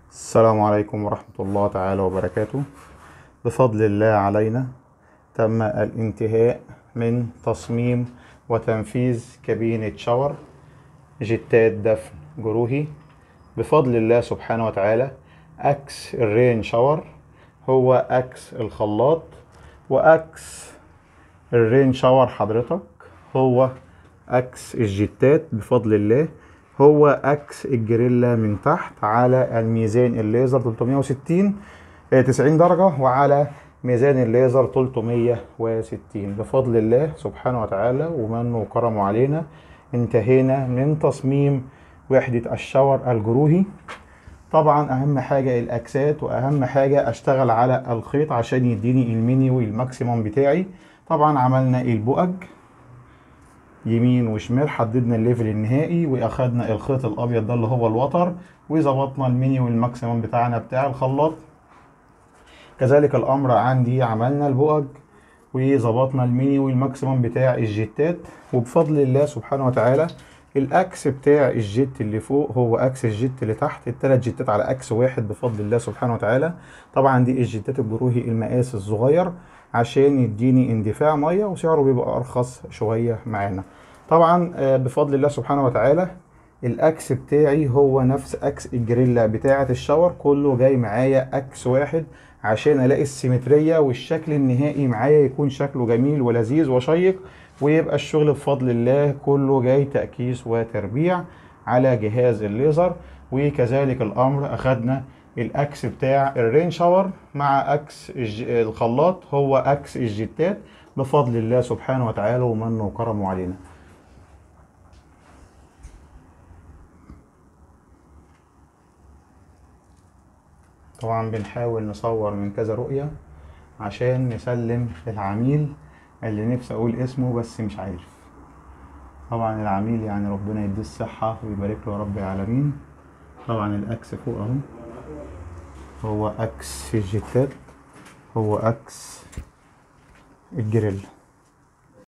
السلام عليكم ورحمة الله تعالى وبركاته. بفضل الله علينا تم الانتهاء من تصميم وتنفيذ كابينة شاور جتات دفن جروهي بفضل الله سبحانه وتعالى. أكس الرين شاور هو أكس الخلاط، وأكس الرين شاور حضرتك هو أكس الجتات بفضل الله، هو أكس الجريلا من تحت على الميزان الليزر 360 90 درجة، وعلى ميزان الليزر 360 بفضل الله سبحانه وتعالى ومنه وكرمه علينا. انتهينا من تصميم وحدة الشاور الجروهي. طبعا أهم حاجة الأكسات، وأهم حاجة أشتغل على الخيط عشان يديني المينيو الماكسيموم بتاعي. طبعا عملنا البؤج يمين وشمال، حددنا الليفل النهائي، واخدنا الخيط الابيض ده اللي هو الوتر، وظبطنا المينيو الماكسيمم بتاعنا بتاع الخلاط. كذلك الامر عندي عملنا البؤج وظبطنا المينيو الماكسيمم بتاع الجيتات. وبفضل الله سبحانه وتعالى الاكس بتاع الجيت اللي فوق هو اكس الجيت اللي تحت، الثلاث جيتات على اكس واحد بفضل الله سبحانه وتعالى. طبعا دي الجيتات الجروهي المقاس الصغير عشان يديني اندفاع ميه، وسعره بيبقى ارخص شويه معانا. طبعا بفضل الله سبحانه وتعالى الاكس بتاعي هو نفس اكس الجريلا بتاعه الشاور، كله جاي معايا اكس واحد عشان الاقي السيمتريه والشكل النهائي معايا يكون شكله جميل ولذيذ وشيق، ويبقى الشغل بفضل الله كله جاي تأكيس وتربيع على جهاز الليزر. وكذلك الامر اخدنا الاكس بتاع الرين شاور مع اكس الخلاط هو اكس الجيتات بفضل الله سبحانه وتعالى ومنه وكرمه علينا. طبعا بنحاول نصور من كذا رؤية عشان نسلم العميل اللي نفسي اقول اسمه بس مش عارف. طبعا العميل يعني ربنا يديه الصحة ويبارك له يا رب العالمين. طبعا الاكس فوق اهو هو اكس الجيتات، هو اكس الجريل.